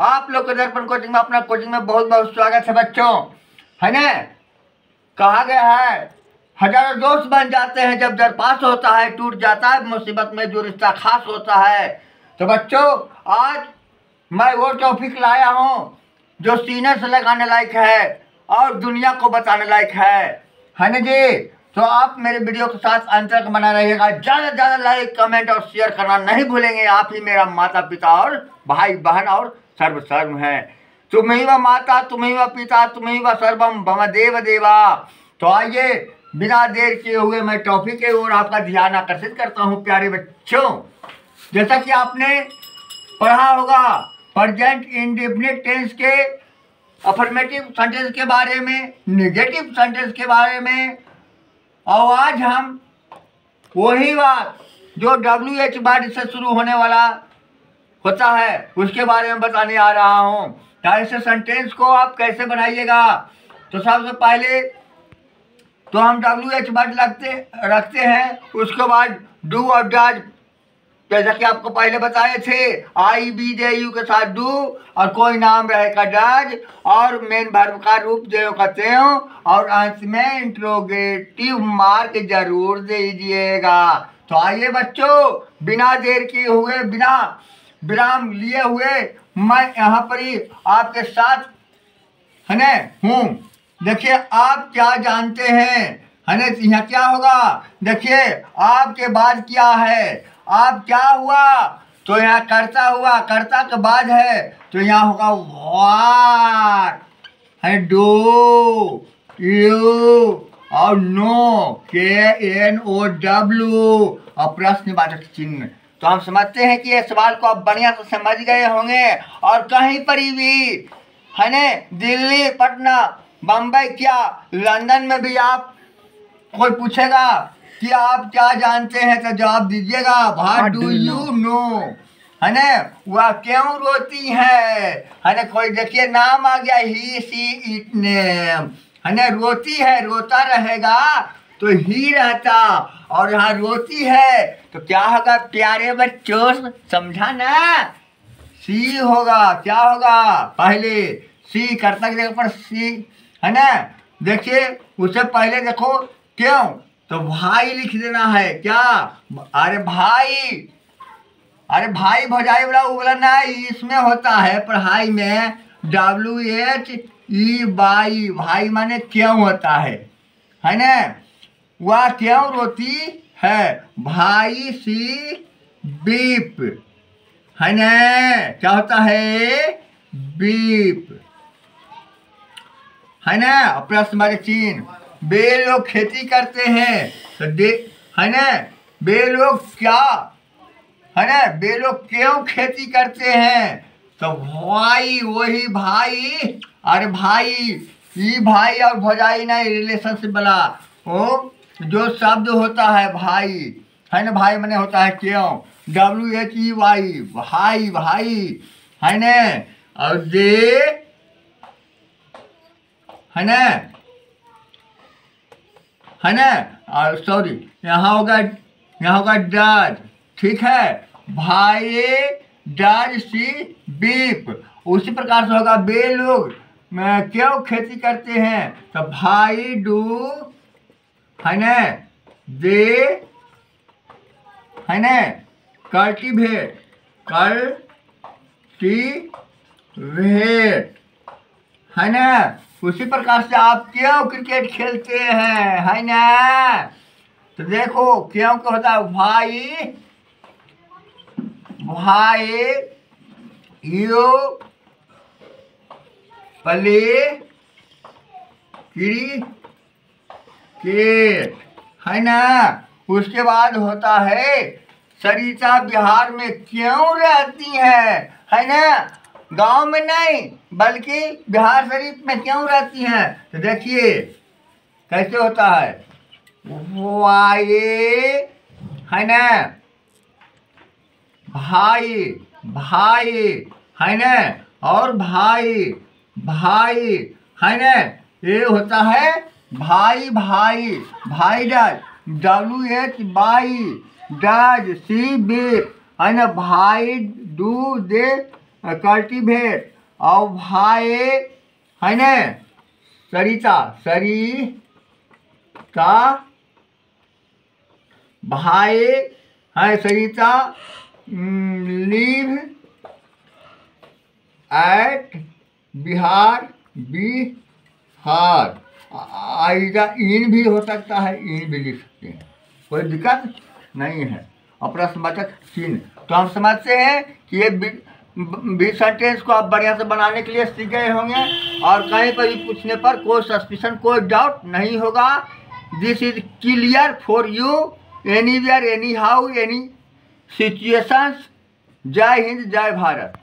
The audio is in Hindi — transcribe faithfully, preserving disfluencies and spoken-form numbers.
आप लोग के दर्पण कोचिंग में अपना कोचिंग में बहुत बहुत स्वागत है बच्चों, है ना। कहा गया है हजारों दोस्त बन जाते हैं जब दर पास होता है, टूट जाता है मुसीबत में जो रिश्ता खास होता है। तो बच्चों आज मैं वो टॉपिक लाया हूँ जो सीने से लगाने लायक है और दुनिया को बताने लायक है, है ना जी। तो आप मेरे वीडियो के साथ अंत तक बना रहिएगा। ज़्यादा से ज़्यादा लाइक कमेंट और शेयर करना नहीं भूलेंगे। आप ही मेरा माता पिता और भाई बहन और सर्व सर्व है। तुम ही व माता, तुम ही व पिता, तुम ही व सर्वम मम देव देवा। तो आइए बिना देर किए हुए मैं टॉपिक की ओर आपका ध्यान आकर्षित करता हूँ प्यारे बच्चों। जैसा कि आपने पढ़ा होगा प्रेजेंट इंडेफिनिट टेंस के अफर्मेटिव सेंटेंस के बारे में, नेगेटिव सेंटेंस के बारे में, और आज हम वही बात जो डब्ल्यू एच वर्ड से शुरू होने वाला होता है उसके बारे में बताने आ रहा हूँ। तो ऐसे सेंटेंस को आप कैसे बनाइएगा। तो सबसे पहले तो हम डब्ल्यू एच वर्ड लगते रखते हैं, उसके बाद डू और डज, जैसा कि आपको पहले बताए थे आई बी जे यू के साथ डू और कोई नाम रहेगा डज और मेन वर्ब का रूप जो कहते हो और अंत में इंट्रोगेटिव मार्क जरूर दीजिएगा। तो आइए बच्चों बिना देर किए हुए, बिना विराम लिए हुए मैं यहाँ पर ही आपके साथ है ना हूँ। देखिए आप क्या जानते हैं, है ना। यहाँ क्या होगा, देखिए आपके बाद क्या है, आप क्या हुआ, तो यहाँ करता हुआ, करता के बाद है तो यहाँ होगा व्हाट, है डू, यू और know, K N O W और प्रश्नवाचक चिन्ह। तो हम समझते हैं कि ये सवाल को आप बढ़िया से समझ गए होंगे। और कहीं पर भी है ना, दिल्ली, पटना, बम्बई, क्या लंदन में भी आप कोई पूछेगा कि आप क्या जानते हैं तो जवाब दीजिएगा व्हाट डू यू नो, है ना। वह क्यों रोती है, है ना। कोई देखिए नाम आ गया ही सी इट नेम, है ना। रोती है, रोता रहेगा तो ही रहता, और यहाँ रोती है तो क्या होगा प्यारे बच्चों, समझा ना। सी होगा, क्या होगा पहले सी, कर्ता की जगह पर सी, है ना। देखिए उससे पहले देखो क्यों, तो भाई लिख देना है। क्या, अरे भाई, अरे भाई भौजाई वाला वाला ना इसमें होता है पढ़ाई में डब्ल्यू एच ई बाई, भाई माने क्यों होता है, है ना। वह क्यों रोती है, भाई सी बीप, है ना। क्या होता है बीप, है ना। प्रश्न चिन्ह, वे लोग खेती करते हैं तो दे, है ना। वे लोग क्या, है ना, वे लोग क्यों खेती करते हैं, तो भाई, वही भाई, अरे भाई, ये भाई और भौजाई ना रिलेशनशिप वाला ओ जो शब्द होता है भाई, है ना। भाई मैंने होता है क्यों, डब्ल्यू एच ई वाई, भाई भाई, है ना। और दे, है ना, है ना। और सॉरी यहाँ होगा, यहाँ होगा डज, ठीक है। भाई डज सी बीप, उसी प्रकार से होगा बे लोग क्यों खेती करते हैं, तो भाई डू, है ना, दे, है ना, कल्टीवेट, कल्टीवेट, है ना। उसी प्रकार से आप क्यों क्रिकेट खेलते हैं, है ना। तो देखो क्यों क्या होता है, भाई, भाई यू प्ले क्रिकेट, है ना। उसके बाद होता है सरिता बिहार में क्यों रहती है, है ना। गांव में नहीं बल्कि बिहार शरीफ में क्यों रहती हैं, तो देखिए कैसे होता है, वाई, है ना, भाई भाई, है ना, और भाई भाई, है ना। ये होता है भाई भाई, भाई does, W H by, does C B, है ना। भाई डू दे कल्टीवेट और भाई है न सरिता सरिता भाई है सरिता लिव एट बिहार बिहार आइगा इन भी हो सकता है, इन भी लिख सकते हैं, कोई दिक्कत नहीं है। और प्रश्नवाचक चिन्ह तो हम समझते हैं कि ये बी सेंटेंस को आप बढ़िया से बनाने के लिए सीख गए होंगे और कहीं पर भी पूछने पर कोई सस्पिशन कोई डाउट नहीं होगा। This is clear for you anywhere anyhow any situations. जय हिंद जय भारत।